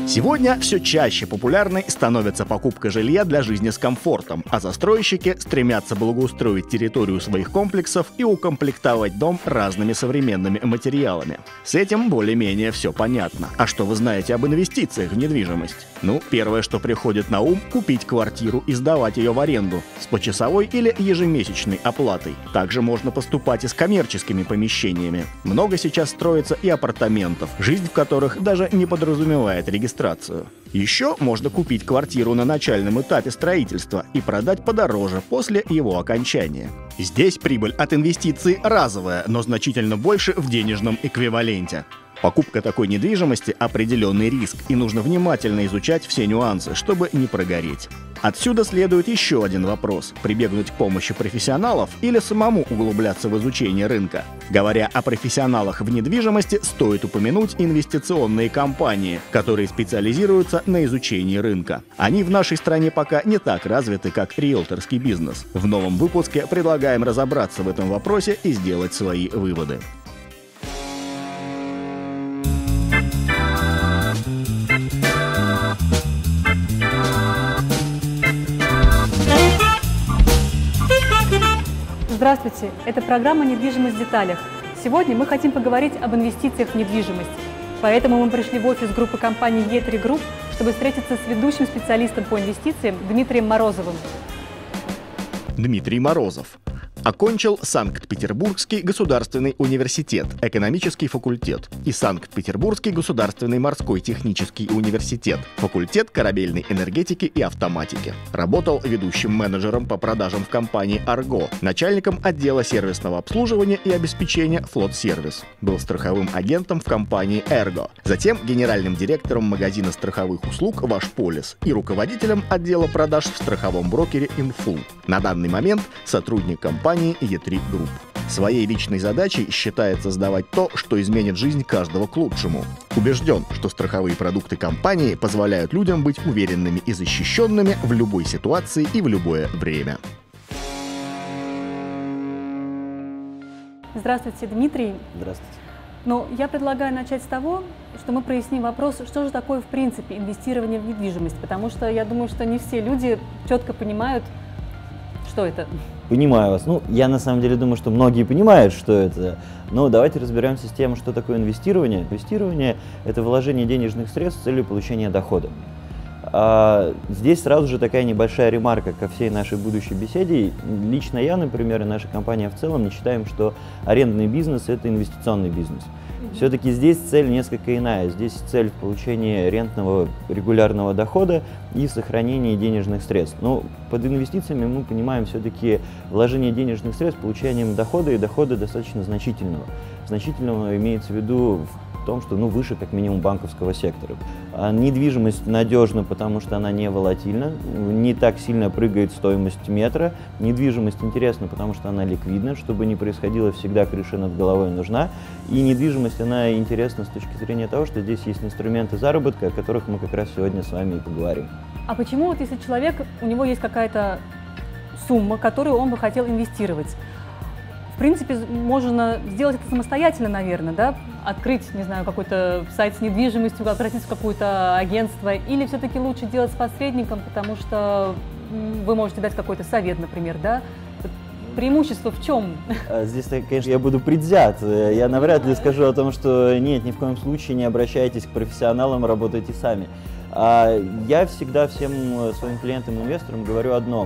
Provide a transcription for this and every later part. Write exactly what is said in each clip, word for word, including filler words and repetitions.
Сегодня все чаще популярной становится покупка жилья для жизни с комфортом, а застройщики стремятся благоустроить территорию своих комплексов и укомплектовать дом разными современными материалами. С этим более-менее все понятно. А что вы знаете об инвестициях в недвижимость? Ну, первое, что приходит на ум – купить квартиру и сдавать ее в аренду с почасовой или ежемесячной оплатой. Также можно поступать и с коммерческими помещениями. Много сейчас строится и апартаментов, жизнь в которых даже не подразумевает регистрацию. Еще можно купить квартиру на начальном этапе строительства и продать подороже после его окончания. Здесь прибыль от инвестиций разовая, но значительно больше в денежном эквиваленте. Покупка такой недвижимости – определенный риск, и нужно внимательно изучать все нюансы, чтобы не прогореть. Отсюда следует еще один вопрос – прибегнуть к помощи профессионалов или самому углубляться в изучение рынка. Говоря о профессионалах в недвижимости, стоит упомянуть инвестиционные компании, которые специализируются на изучении рынка. Они в нашей стране пока не так развиты, как риэлторский бизнес. В новом выпуске предлагаем разобраться в этом вопросе и сделать свои выводы. Здравствуйте! Это программа «Недвижимость в деталях». Сегодня мы хотим поговорить об инвестициях в недвижимость. Поэтому мы пришли в офис группы компании и три Group, чтобы встретиться с ведущим специалистом по инвестициям Дмитрием Морозовым. Дмитрий Морозов окончил Санкт-Петербургский государственный университет, экономический факультет, и Санкт-Петербургский государственный морской технический университет, факультет корабельной энергетики и автоматики. Работал ведущим менеджером по продажам в компании «Арго», начальником отдела сервисного обслуживания и обеспечения «Флот-сервис». Был страховым агентом в компании «Эрго», затем генеральным директором магазина страховых услуг «Ваш Полис» и руководителем отдела продаж в страховом брокере «Инфул». На данный момент сотрудник компании и три Group. Своей личной задачей считает создавать то, что изменит жизнь каждого к лучшему. Убежден, что страховые продукты компании позволяют людям быть уверенными и защищенными в любой ситуации и в любое время. Здравствуйте, Дмитрий. Здравствуйте. Ну, я предлагаю начать с того, что мы проясним вопрос, что же такое в принципе инвестирование в недвижимость, потому что я думаю, что не все люди четко понимают, что это. Понимаю вас. Ну, я на самом деле думаю, что многие понимают, что это. Но давайте разберемся с тем, что такое инвестирование. Инвестирование – это вложение денежных средств с целью получения дохода. А здесь сразу же такая небольшая ремарка ко всей нашей будущей беседе. Лично я, например, и наша компания в целом не считаем, что арендный бизнес – это инвестиционный бизнес. Все-таки здесь цель несколько иная. Здесь цель в получении рентного регулярного дохода и сохранении денежных средств. Но под инвестициями мы понимаем все-таки вложение денежных средств, получением дохода и дохода достаточно значительного. Значительного имеется в виду в том, что ну, выше как минимум банковского сектора. А недвижимость надежна, потому что она не волатильна, не так сильно прыгает стоимость метра. Недвижимость интересна, потому что она ликвидна, чтобы не происходило, всегда крыша над головой нужна. И недвижимость, она интересна с точки зрения того, что здесь есть инструменты заработка, о которых мы как раз сегодня с вами и поговорим. А почему вот если человек, у него есть какая-то сумма, которую он бы хотел инвестировать, в принципе, можно сделать это самостоятельно, наверное, да? Открыть, не знаю, какой-то сайт с недвижимостью, обратиться в какое-то агентство, или все-таки лучше делать с посредником, потому что вы можете дать какой-то совет, например, да? Преимущество в чем? Здесь, конечно, я буду предвзят. Я навряд ли скажу о том, что нет, ни в коем случае не обращайтесь к профессионалам, работайте сами. Я всегда всем своим клиентам-инвесторам говорю одно.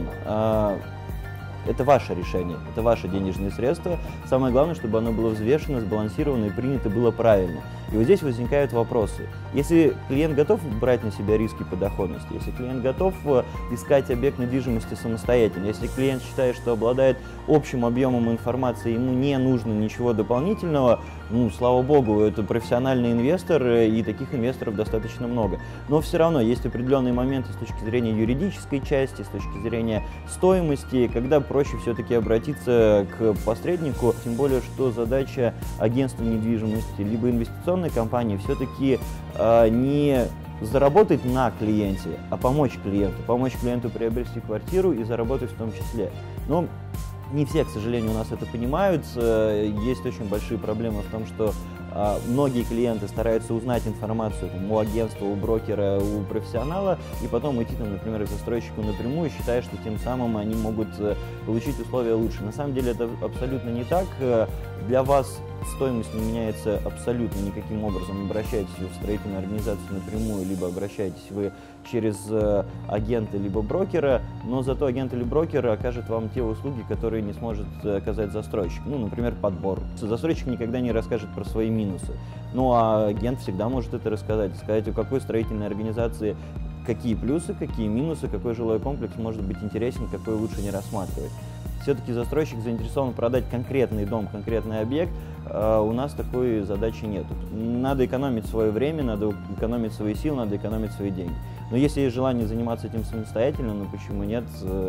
Это ваше решение, это ваши денежные средства. Самое главное, чтобы оно было взвешено, сбалансировано и принято было правильно. И вот здесь возникают вопросы. Если клиент готов брать на себя риски по доходности, если клиент готов искать объект недвижимости самостоятельно, если клиент считает, что обладает общим объемом информации, ему не нужно ничего дополнительного, ну, слава богу, это профессиональный инвестор, и таких инвесторов достаточно много. Но все равно есть определенные моменты с точки зрения юридической части, с точки зрения стоимости, когда проще все-таки обратиться к посреднику, тем более, что задача агентства недвижимости либо инвестиционной компании все-таки э, не заработать на клиенте, а помочь клиенту, помочь клиенту приобрести квартиру и заработать в том числе. Но не все, к сожалению, у нас это понимают. Есть очень большие проблемы в том, что Многие клиенты стараются узнать информацию там, у агентства, у брокера, у профессионала, и потом идти, там, например, к застройщику напрямую, считая, что тем самым они могут получить условия лучше. На самом деле это абсолютно не так. Для вас стоимость не меняется абсолютно никаким образом. Обращаетесь вы в строительную организацию напрямую, либо обращаетесь вы через агента, либо брокера, но зато агент или брокер окажет вам те услуги, которые не сможет оказать застройщик. Ну, например, подбор. Застройщик никогда не расскажет про свои минусы, ну а агент всегда может это рассказать, сказать, у какой строительной организации какие плюсы, какие минусы, какой жилой комплекс может быть интересен, какой лучше не рассматривать. Все-таки застройщик заинтересован продать конкретный дом, конкретный объект, а у нас такой задачи нет. Надо экономить свое время, надо экономить свои силы, надо экономить свои деньги. Но если есть желание заниматься этим самостоятельно, ну почему нет,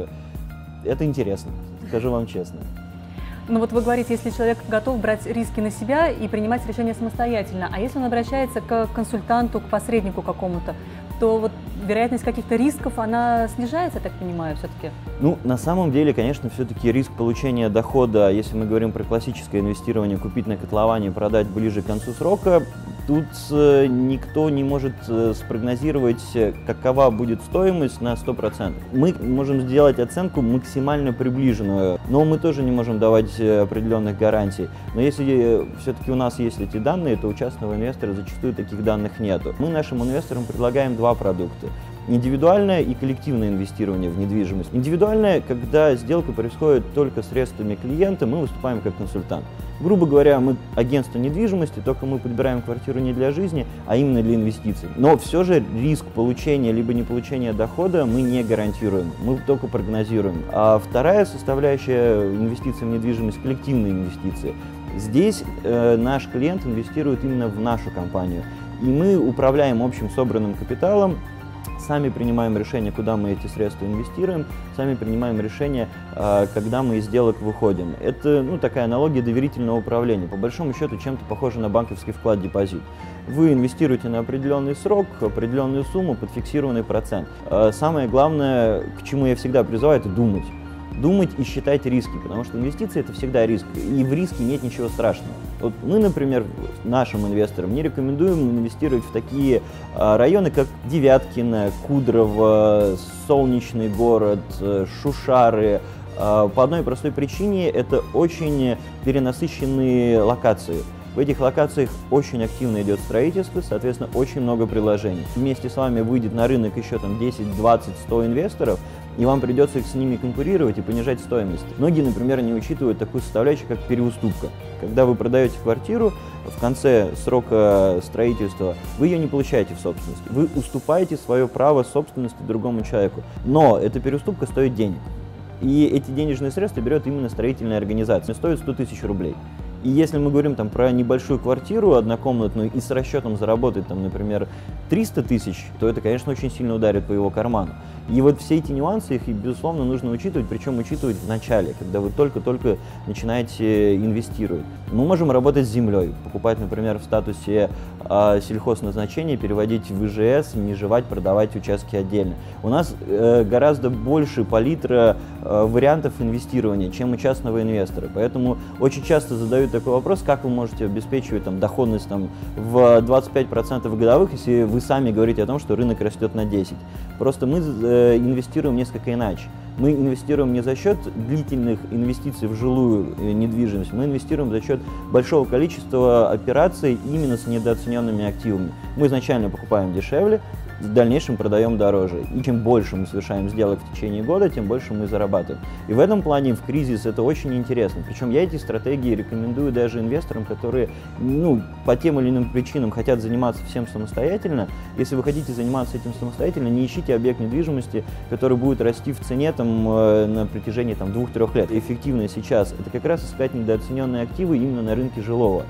это интересно, скажу вам честно. Ну вот вы говорите, если человек готов брать риски на себя и принимать решения самостоятельно, а если он обращается к консультанту, к посреднику какому-то, то вот вероятность каких-то рисков, она снижается, я так понимаю, все-таки? Ну, на самом деле, конечно, все-таки риск получения дохода, если мы говорим про классическое инвестирование, купить на котловане и продать ближе к концу срока, тут э, никто не может э, спрогнозировать, какова будет стоимость на сто процентов. Мы можем сделать оценку максимально приближенную, но мы тоже не можем давать определенных гарантий. Но если все-таки у нас есть эти данные, то у частного инвестора зачастую таких данных нету. Мы нашим инвесторам предлагаем два продукта. Индивидуальное и коллективное инвестирование в недвижимость. Индивидуальное, когда сделка происходит только средствами клиента, мы выступаем как консультант. Грубо говоря, мы агентство недвижимости, только мы подбираем квартиру не для жизни, а именно для инвестиций. Но все же риск получения либо не получения дохода мы не гарантируем, мы только прогнозируем. А вторая составляющая инвестиций в недвижимость – коллективные инвестиции. Здесь э, наш клиент инвестирует именно в нашу компанию, и мы управляем общим собранным капиталом, сами принимаем решение, куда мы эти средства инвестируем, сами принимаем решение, когда мы из сделок выходим. Это ну, такая аналогия доверительного управления. По большому счету, чем-то похоже на банковский вклад-депозит. Вы инвестируете на определенный срок, определенную сумму под фиксированный процент. Самое главное, к чему я всегда призываю, это думать. Думать и считать риски, потому что инвестиции – это всегда риск, и в риске нет ничего страшного. Вот мы, например, нашим инвесторам не рекомендуем инвестировать в такие а, районы, как Девяткино, Кудрово, Солнечный город, Шушары. А, по одной простой причине – это очень перенасыщенные локации. В этих локациях очень активно идет строительство, соответственно, очень много предложений. Вместе с вами выйдет на рынок еще там десять, двадцать, сто инвесторов, и вам придется с ними конкурировать и понижать стоимость. Многие, например, не учитывают такую составляющую, как переуступка. Когда вы продаете квартиру, в конце срока строительства вы ее не получаете в собственность. Вы уступаете свое право собственности другому человеку. Но эта переуступка стоит денег. И эти денежные средства берет именно строительная организация. Стоит сто тысяч рублей. И если мы говорим там, про небольшую квартиру однокомнатную и с расчетом заработать, там, например, триста тысяч, то это, конечно, очень сильно ударит по его карману. И вот все эти нюансы, их, безусловно, нужно учитывать, причем учитывать в начале, когда вы только-только начинаете инвестировать. Мы можем работать с землей, покупать, например, в статусе э, сельхозназначения, переводить в ИЖС, межевать, продавать участки отдельно. У нас э, гораздо больше палитра э, вариантов инвестирования, чем у частного инвестора. Поэтому очень часто задают такой вопрос, как вы можете обеспечивать там, доходность там, в двадцать пять процентов годовых, если вы сами говорите о том, что рынок растет на десять процентов. Просто мы э, инвестируем несколько иначе. Мы инвестируем не за счет длительных инвестиций в жилую недвижимость, мы инвестируем за счет большого количества операций именно с недооцененными активами. Мы изначально покупаем дешевле, в дальнейшем продаем дороже. И чем больше мы совершаем сделок в течение года, тем больше мы зарабатываем. И в этом плане в кризис это очень интересно. Причем я эти стратегии рекомендую даже инвесторам, которые ну, по тем или иным причинам хотят заниматься всем самостоятельно. Если вы хотите заниматься этим самостоятельно, не ищите объект недвижимости, который будет расти в цене там, на протяжении там, двух-трех лет. Эффективно сейчас это как раз искать недооцененные активы именно на рынке жилого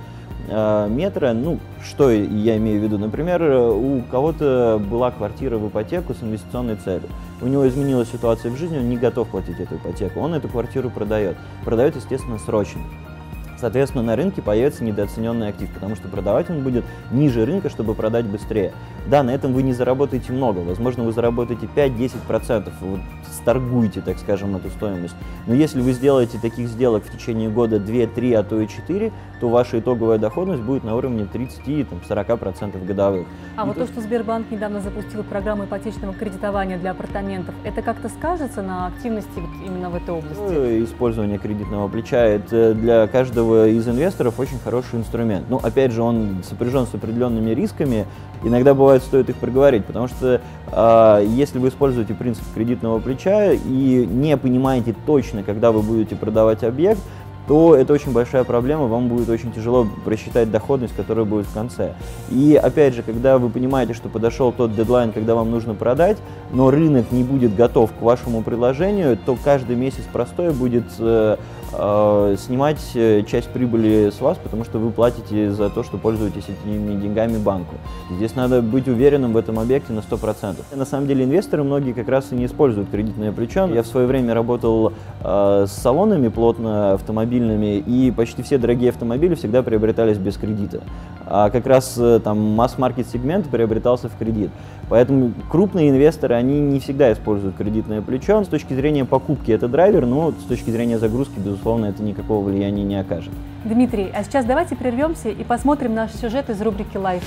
метра. Ну, что я имею в виду? Например, у кого-то была квартира в ипотеку с инвестиционной целью. У него изменилась ситуация в жизни, он не готов платить эту ипотеку, он эту квартиру продает. Продает, естественно, срочно. Соответственно, на рынке появится недооцененный актив, потому что продавать он будет ниже рынка, чтобы продать быстрее. Да, на этом вы не заработаете много, возможно, вы заработаете пять-десять процентов, вот, сторгуете, так скажем, эту стоимость. Но если вы сделаете таких сделок в течение года два-три, а то и четыре, то ваша итоговая доходность будет на уровне тридцати-сорока процентов годовых. А и вот то, то, что Сбербанк недавно запустил программу ипотечного кредитования для апартаментов, это как-то скажется на активности вот именно в этой области? Использование кредитного плеча – это для каждого из инвесторов очень хороший инструмент. Но, опять же, он сопряжен с определенными рисками. Иногда бывает, стоит их проговорить, потому что э, если вы используете принцип кредитного плеча и не понимаете точно, когда вы будете продавать объект, то это очень большая проблема, вам будет очень тяжело просчитать доходность, которая будет в конце. И опять же, когда вы понимаете, что подошел тот дедлайн, когда вам нужно продать, но рынок не будет готов к вашему предложению, то каждый месяц простой будет э, э, снимать часть прибыли с вас, потому что вы платите за то, что пользуетесь этими деньгами банку. Здесь надо быть уверенным в этом объекте на сто процентов. На самом деле инвесторы многие как раз и не используют кредитное плечо. Я в свое время работал э, с салонами плотно автомобильными, и почти все дорогие автомобили всегда приобретались без кредита. А как раз там масс-маркет сегмент приобретался в кредит. Поэтому крупные инвесторы, они не всегда используют кредитное плечо. С точки зрения покупки это драйвер, но с точки зрения загрузки, безусловно, это никакого влияния не окажет. Дмитрий, а сейчас давайте прервемся и посмотрим наш сюжет из рубрики «Лайф».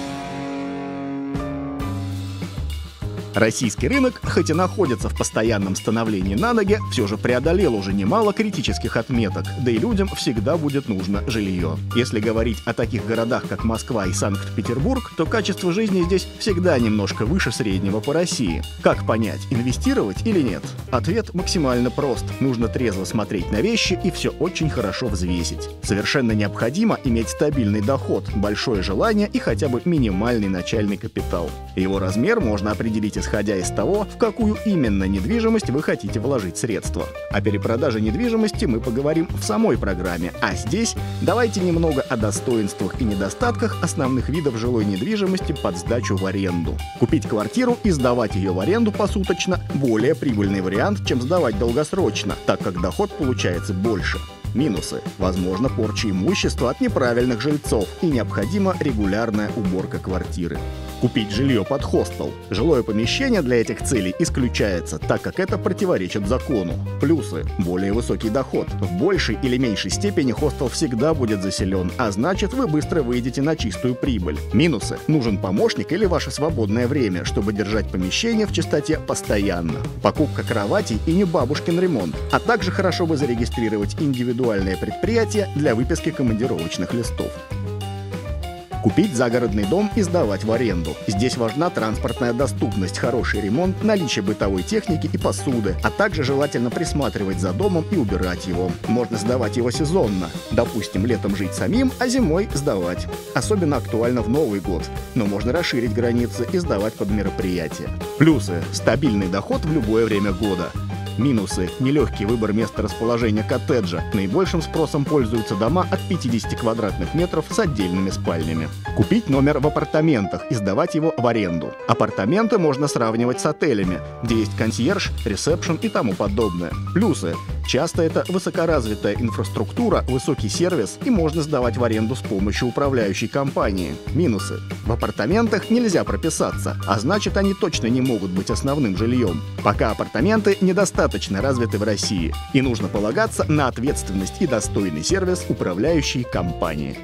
Российский рынок, хоть и находится в постоянном становлении на ноги, все же преодолел уже немало критических отметок, да и людям всегда будет нужно жилье. Если говорить о таких городах, как Москва и Санкт-Петербург, то качество жизни здесь всегда немножко выше среднего по России. Как понять, инвестировать или нет? Ответ максимально прост. Нужно трезво смотреть на вещи и все очень хорошо взвесить. Совершенно необходимо иметь стабильный доход, большое желание и хотя бы минимальный начальный капитал. Его размер можно определить исходя из того, в какую именно недвижимость вы хотите вложить средства. О перепродаже недвижимости мы поговорим в самой программе, а здесь давайте немного о достоинствах и недостатках основных видов жилой недвижимости под сдачу в аренду. Купить квартиру и сдавать ее в аренду посуточно – более прибыльный вариант, чем сдавать долгосрочно, так как доход получается больше. Минусы. Возможно, порча имущества от неправильных жильцов и необходима регулярная уборка квартиры. Купить жилье под хостел. Жилое помещение для этих целей исключается, так как это противоречит закону. Плюсы. Более высокий доход. В большей или меньшей степени хостел всегда будет заселен, а значит, вы быстро выйдете на чистую прибыль. Минусы. Нужен помощник или ваше свободное время, чтобы держать помещение в чистоте постоянно. Покупка кроватей и не бабушкин ремонт. А также хорошо бы зарегистрировать индивидуальное предприятие для выписки командировочных листов. Купить загородный дом и сдавать в аренду. Здесь важна транспортная доступность, хороший ремонт, наличие бытовой техники и посуды, а также желательно присматривать за домом и убирать его. Можно сдавать его сезонно. Допустим, летом жить самим, а зимой сдавать. Особенно актуально в Новый год. Но можно расширить границы и сдавать под мероприятия. Плюсы. Стабильный доход в любое время года. Минусы. Нелегкий выбор места расположения коттеджа. Наибольшим спросом пользуются дома от пятидесяти квадратных метров с отдельными спальнями. Купить номер в апартаментах и сдавать его в аренду. Апартаменты можно сравнивать с отелями, где есть консьерж, ресепшн и тому подобное. Плюсы. Часто это высокоразвитая инфраструктура, высокий сервис и можно сдавать в аренду с помощью управляющей компании. Минусы. В апартаментах нельзя прописаться, а значит, они точно не могут быть основным жильем. Пока апартаменты недостаточно развиты в России, и нужно полагаться на ответственность и достойный сервис управляющей компании.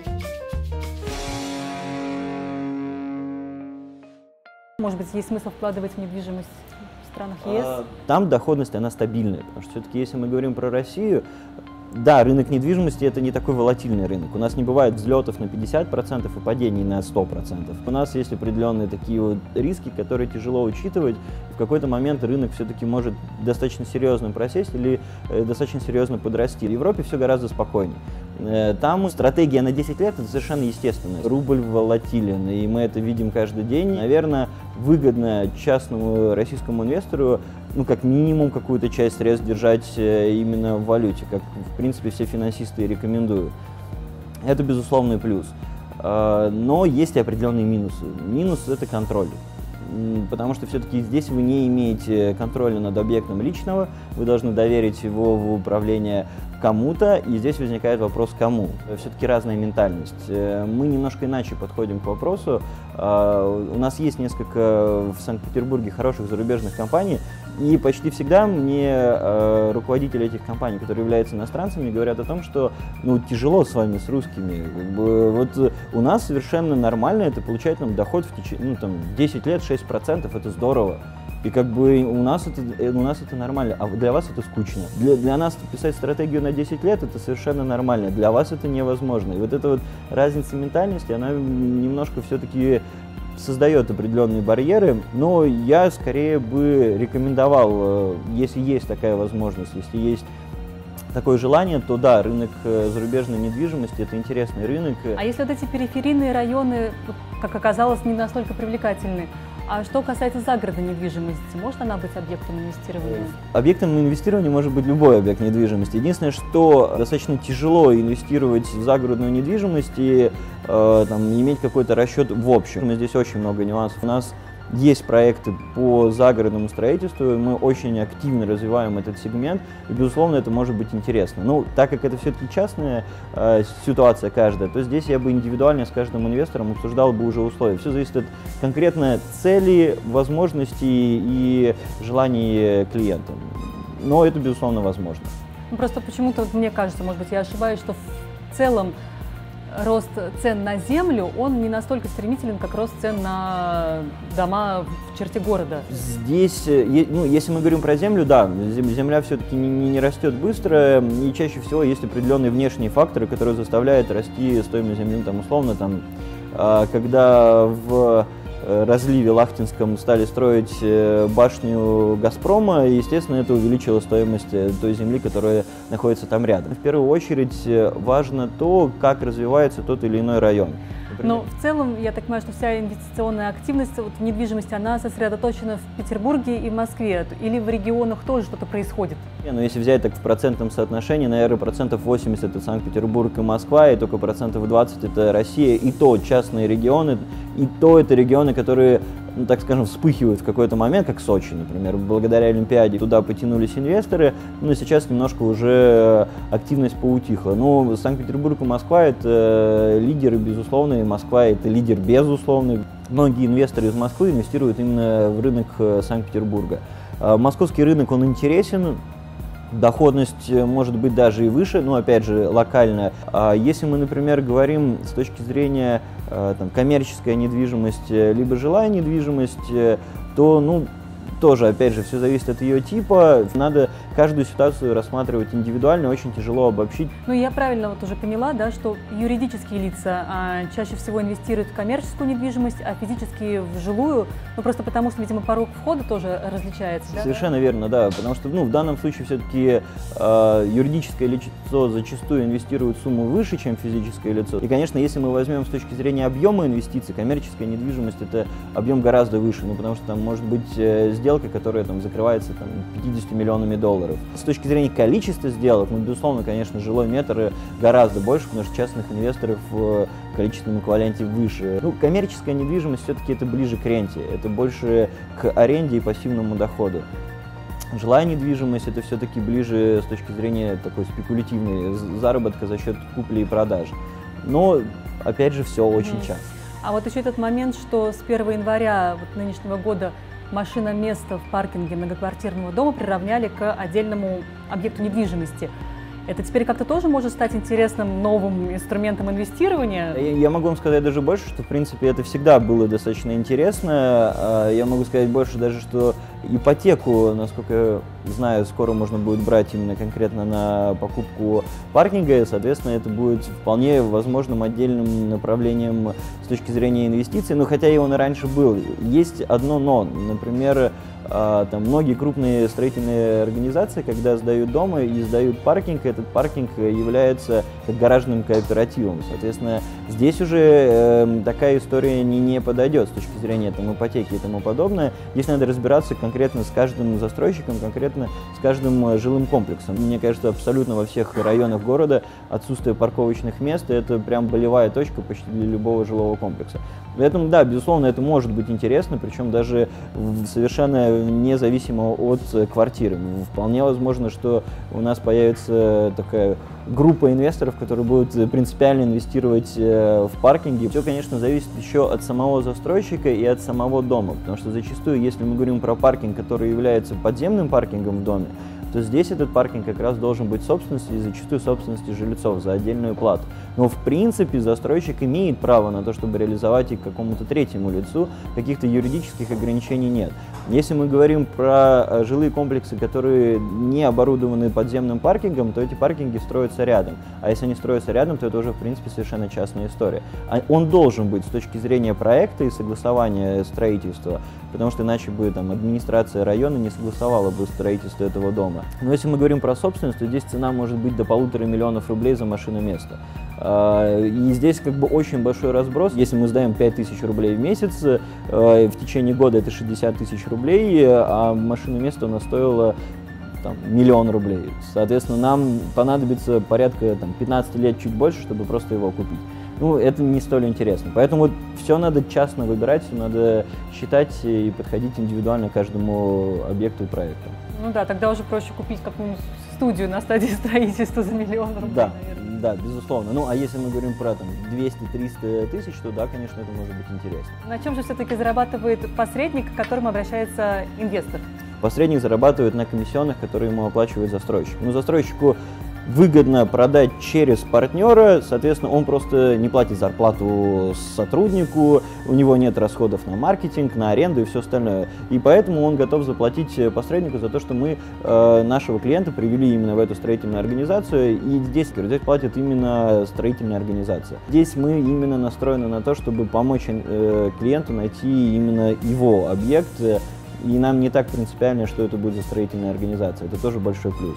Может быть, есть смысл вкладывать в недвижимость в странах ЕС? Там доходность, она стабильная, потому что все-таки, если мы говорим про Россию, да, рынок недвижимости – это не такой волатильный рынок. У нас не бывает взлетов на пятьдесят процентов и падений на сто процентов. У нас есть определенные такие вот риски, которые тяжело учитывать. В какой-то момент рынок все-таки может достаточно серьезно просесть или э, достаточно серьезно подрасти. В Европе все гораздо спокойнее. Э, там стратегия на десять лет – это совершенно естественно. Рубль волатилен, и мы это видим каждый день. Наверное, выгодно частному российскому инвестору, ну, как минимум, какую-то часть средств держать именно в валюте, как, в принципе, все финансисты рекомендуют. Это безусловный плюс. Но есть и определенные минусы. Минус – это контроль. Потому что все-таки здесь вы не имеете контроля над объектом личного, вы должны доверить его в управление кому-то, и здесь возникает вопрос, кому. Все-таки разная ментальность. Мы немножко иначе подходим к вопросу. У нас есть несколько в Санкт-Петербурге хороших зарубежных компаний, и почти всегда мне руководители этих компаний, которые являются иностранцами, говорят о том, что ну, тяжело с вами, с русскими. Вот у нас совершенно нормально это получать нам доход в течение ну, там, десять лет, шесть процентов, это здорово. И как бы у нас это, у нас это нормально, а для вас это скучно. Для, для нас писать стратегию на десять лет это совершенно нормально, для вас это невозможно. И вот эта вот разница ментальности, она немножко все-таки создает определенные барьеры, но я скорее бы рекомендовал, если есть такая возможность, если есть такое желание, то да, рынок зарубежной недвижимости – это интересный рынок. А если вот эти периферийные районы, как оказалось, не настолько привлекательны, а что касается загородной недвижимости, может она быть объектом инвестирования? Объектом инвестирования может быть любой объект недвижимости. Единственное, что достаточно тяжело инвестировать в загородную недвижимость и э, там, иметь какой-то расчет в общем. Здесь очень много нюансов. У нас есть проекты по загородному строительству, мы очень активно развиваем этот сегмент, и, безусловно, это может быть интересно. Ну, так как это все-таки частная э, ситуация каждая, то здесь я бы индивидуально с каждым инвестором обсуждал бы уже условия. Все зависит от конкретной цели, возможностей и желаний клиента. Но это, безусловно, возможно. Ну, просто почему-то, мне кажется, может быть, я ошибаюсь, что в целом рост цен на землю, он не настолько стремителен, как рост цен на дома в черте города. Здесь, ну, если мы говорим про землю, да, земля все-таки не, не растет быстро, и чаще всего есть определенные внешние факторы, которые заставляют расти стоимость земли. Ну, там, условно, там, когда в разливе Лахтинском стали строить башню «Газпрома», и, естественно, это увеличило стоимость той земли, которая находится там рядом. В первую очередь важно то, как развивается тот или иной район. Но в целом, я так понимаю, что вся инвестиционная активность вот, в недвижимости, она сосредоточена в Петербурге и в Москве, или в регионах тоже что-то происходит? Не, ну если взять так в процентном соотношении, наверное, процентов восемьдесят это Санкт-Петербург и Москва, и только процентов двадцать это Россия, и то частные регионы, и то это регионы, которые, ну, так скажем, вспыхивают в какой-то момент, как Сочи, например. Благодаря Олимпиаде туда потянулись инвесторы, но сейчас немножко уже активность поутихла. Ну, Санкт-Петербург и Москва – это лидеры, безусловно, и Москва – это лидер безусловный. Многие инвесторы из Москвы инвестируют именно в рынок Санкт-Петербурга. Московский рынок, он интересен. Доходность может быть даже и выше, но опять же локальная. Если мы, например, говорим с точки зрения там, коммерческая недвижимость, либо жилая недвижимость, то ну, тоже, опять же, все зависит от ее типа. Надо каждую ситуацию рассматривать индивидуально, очень тяжело обобщить. Ну, я правильно вот уже поняла, да, что юридические лица а, чаще всего инвестируют в коммерческую недвижимость, а физические в жилую, ну, просто потому что, видимо, порог входа тоже различается. Совершенно да? верно, да, потому что, ну, в данном случае все-таки э, юридическое лицо зачастую инвестирует сумму выше, чем физическое лицо. И, конечно, если мы возьмем с точки зрения объема инвестиций, коммерческая недвижимость – это объем гораздо выше, ну, потому что там может быть э, сделка, которая там закрывается там, пятьюдесятью миллионами долларов. С точки зрения количества сделок, ну, безусловно, конечно, жилой метр гораздо больше, потому что частных инвесторов в количественном эквиваленте выше. Ну, коммерческая недвижимость все-таки это ближе к ренте, это больше к аренде и пассивному доходу. Жилая недвижимость это все-таки ближе с точки зрения такой спекулятивной заработка за счет купли и продаж. Но, опять же, все очень mm. часто. А вот еще этот момент, что с первого января вот, нынешнего года машиноместо в паркинге многоквартирного дома приравняли к отдельному объекту недвижимости. Это теперь как-то тоже может стать интересным новым инструментом инвестирования? Я могу вам сказать даже больше, что в принципе это всегда было достаточно интересно. Я могу сказать больше даже, что ипотеку, насколько я знаю, скоро можно будет брать именно конкретно на покупку паркинга. Соответственно, это будет вполне возможным отдельным направлением с точки зрения инвестиций. Но хотя и он и раньше был. Есть одно но. Например, там многие крупные строительные организации, когда сдают дом и сдают паркинг, этот паркинг является как гаражным кооперативом. Соответственно, здесь уже э, такая история не, не подойдет с точки зрения там, ипотеки и тому подобное. Здесь надо разбираться конкретно с каждым застройщиком, конкретно с каждым жилым комплексом. Мне кажется, абсолютно во всех районах города отсутствие парковочных мест – это прям болевая точка почти для любого жилого комплекса. Поэтому, да, безусловно, это может быть интересно, причем даже в совершенно независимо от квартиры. Вполне возможно, что у нас появится такая группа инвесторов, которые будут принципиально инвестировать в паркинги. Все, конечно, зависит еще от самого застройщика и от самого дома, потому что зачастую, если мы говорим про паркинг, который является подземным паркингом в доме, то здесь этот паркинг как раз должен быть собственностью, и зачастую собственностью жильцов за отдельную плату. Но в принципе застройщик имеет право на то, чтобы реализовать их какому-то третьему лицу, каких-то юридических ограничений нет. Если мы говорим про жилые комплексы, которые не оборудованы подземным паркингом, то эти паркинги строятся рядом. А если они строятся рядом, то это уже в принципе совершенно частная история. Он должен быть с точки зрения проекта и согласования строительства, потому что иначе бы там администрация района не согласовала бы строительство этого дома. Но если мы говорим про собственность, то здесь цена может быть до полутора миллионов рублей за машиноместо. И здесь как бы очень большой разброс. Если мы сдаем пять тысяч рублей в месяц, в течение года это шестьдесят тысяч рублей, а машиноместо у нас стоило там, миллион рублей. Соответственно, нам понадобится порядка там, пятнадцать лет чуть больше, чтобы просто его купить. Ну, это не столь интересно. Поэтому все надо частно выбирать, все надо считать и подходить индивидуально к каждому объекту и проекту. Ну да, тогда уже проще купить какую-нибудь студию на стадии строительства за миллион рублей, да, наверное. Да, безусловно. Ну, а если мы говорим про там двести-триста тысяч, то да, конечно, это может быть интересно. На чем же все-таки зарабатывает посредник, к которому обращается инвестор? Посредник зарабатывает на комиссионных, которые ему оплачивает застройщик. Ну, застройщику выгодно продать через партнера, соответственно, он просто не платит зарплату сотруднику, у него нет расходов на маркетинг, на аренду и все остальное. И поэтому он готов заплатить посреднику за то, что мы э, нашего клиента привели именно в эту строительную организацию, и здесь, здесь платит именно строительная организация. Здесь мы именно настроены на то, чтобы помочь э, клиенту найти именно его объект, и нам не так принципиально, что это будет за строительная организация, это тоже большой плюс.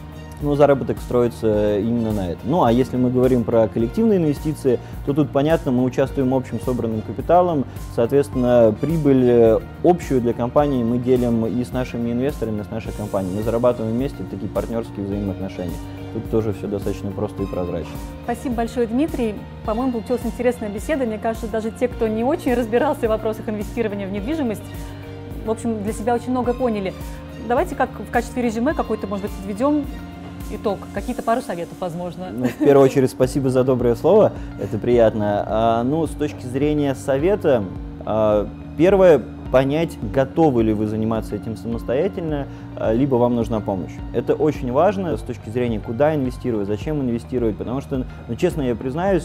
Но заработок строится именно на этом. Ну, а если мы говорим про коллективные инвестиции, то тут понятно, мы участвуем общим собранным капиталом, соответственно, прибыль общую для компании мы делим и с нашими инвесторами, и с нашей компанией. Мы зарабатываем вместе в такие партнерские взаимоотношения. Тут тоже все достаточно просто и прозрачно. Спасибо большое, Дмитрий. По-моему, получилась интересная беседа. Мне кажется, даже те, кто не очень разбирался в вопросах инвестирования в недвижимость, в общем, для себя очень много поняли. Давайте как в качестве резюме какой-то, может быть, подведем итог, какие-то пару советов, возможно. Ну, в первую очередь, спасибо за доброе слово, это приятно. А, ну, с точки зрения совета, а, первое, понять, готовы ли вы заниматься этим самостоятельно, либо вам нужна помощь. Это очень важно с точки зрения, куда инвестировать, зачем инвестировать, потому что, ну, честно, я признаюсь,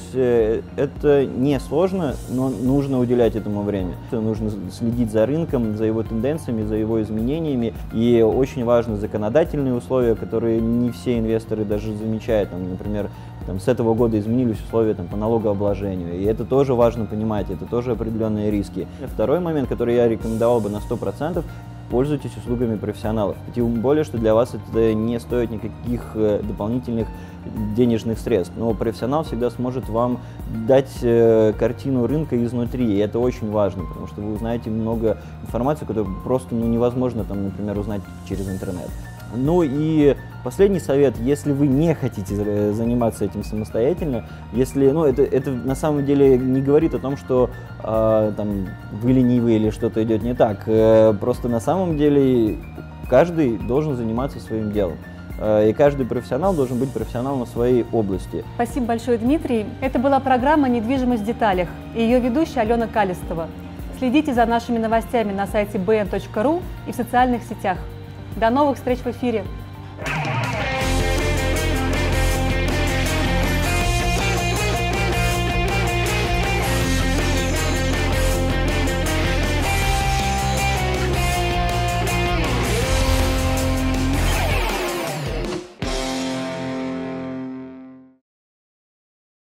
это не сложно, но нужно уделять этому время. Нужно следить за рынком, за его тенденциями, за его изменениями, и очень важны законодательные условия, которые не все инвесторы даже замечают. Там, например, там, с этого года изменились условия там, по налогообложению, и это тоже важно понимать, это тоже определенные риски. Второй момент, который я рекомендовал бы на сто процентов, пользуйтесь услугами профессионалов. Тем более, что для вас это не стоит никаких дополнительных денежных средств. Но профессионал всегда сможет вам дать картину рынка изнутри, и это очень важно, потому что вы узнаете много информации, которую просто ну, невозможно, там, например, узнать через интернет. Ну и последний совет, если вы не хотите заниматься этим самостоятельно, если, ну, это, это на самом деле не говорит о том, что э, там, вы ленивый или что-то идет не так, э, просто на самом деле каждый должен заниматься своим делом. Э, и каждый профессионал должен быть профессионалом в своей области. Спасибо большое, Дмитрий. Это была программа «Недвижимость в деталях» и ее ведущая Алена Калистова. Следите за нашими новостями на сайте бэ эн точка ру и в социальных сетях. До новых встреч в эфире!